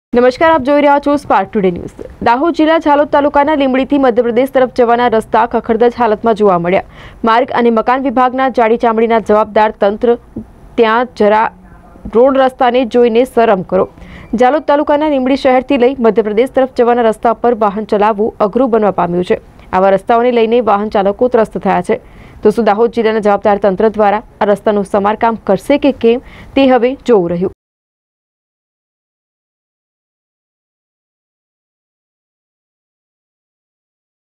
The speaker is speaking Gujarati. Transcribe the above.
નમસ્કાર, આપ જોઈ રહ્યા છો સ્પાર્ક ટુડે ન્યૂઝ। દાહોદ જિલ્લા ઝાલોદ તાલુકાના લીંબડીથી મધ્યપ્રદેશ તરફ જવાના રસ્તા ખખડધજ હાલતમાં જોવા મળ્યા। માર્ગ અને મકાન વિભાગના જાડી ચામડીના જવાબદાર તંત્ર ત્યાં જરા રોડ રસ્તાને જોઈને શરમ કરો। ઝાલોદ તાલુકાના લીંબડી શહેરથી લઈ મધ્યપ્રદેશ તરફ જવાના રસ્તા પર વાહન ચલાવવું અઘરું બનવા પામ્યું છે। આવા રસ્તાઓને લઈને વાહન ચાલકો ત્રસ્ત થયા છે। તો શું દાહોદ જિલ્લાના જવાબદાર તંત્ર દ્વારા આ રસ્તાનું સમારકામ કરશે કે કેમ તે હવે જોવું રહ્યું।